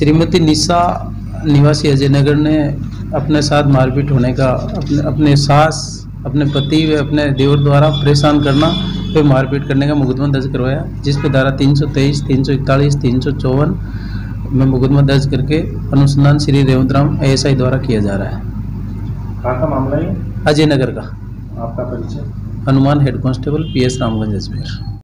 श्रीमती निशा निवासी अजय नगर ने अपने साथ मारपीट होने का अपने सास, अपने पति व अपने देवर द्वारा परेशान करना व मारपीट करने का मुकदमा दर्ज करवाया, जिस पर धारा 323, 341, 354 में मुकदमा दर्ज करके अनुसंधान श्री रेवंतराम ASI द्वारा किया जा रहा है। कहाँ का मामला है? अजय नगर का। आपका परिचय? Hanuman head constable PS Ramganj Ajmer.